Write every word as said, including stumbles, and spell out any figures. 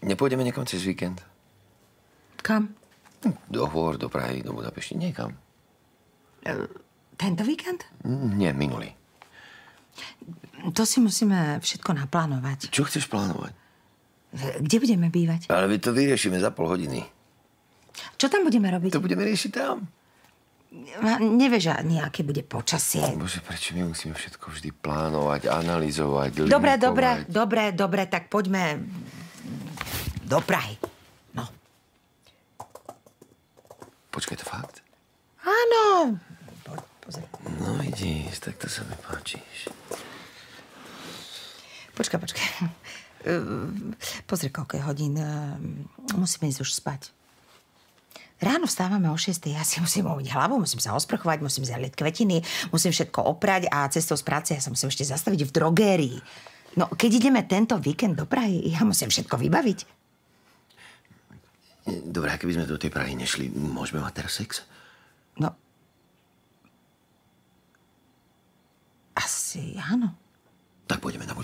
Nepôjdeme niekam cez víkend? Kam? Do Hôr, do Prahy, do Budapešti, niekam. Tento víkend? Nie, minulý. To si musíme všetko naplánovať. Čo chceš plánovať? Kde budeme bývať? Ale my to vyriešime za pol hodiny. Čo tam budeme robiť? To budeme riešiť tam. Nevieš ani, aké bude počasie. Bože, prečo my musíme všetko vždy plánovať, analyzovať, Dobre, limitovať? dobre, dobre, dobre, tak poďme do Prahy. No. Počkaj, to fakt? Áno. Po, pozri. No vidíš, tak to sa mi páčiš. Počkaj, počkaj. Pozri, koľko je hodín. Musíme ísť už spať. Ráno vstávame o šiestej, ja si musím umyť hlavu, musím sa osprchovať, musím zaliať kvetiny, musím všetko oprať a cestou z práce ja sa musím ešte zastaviť v drogérii. No, keď ideme tento víkend do Prahy, ja musím všetko vybaviť. Dobre, a keby sme do tej Prahy nešli, môžeme mať teraz sex? No. Asi áno. Tak pôjdeme na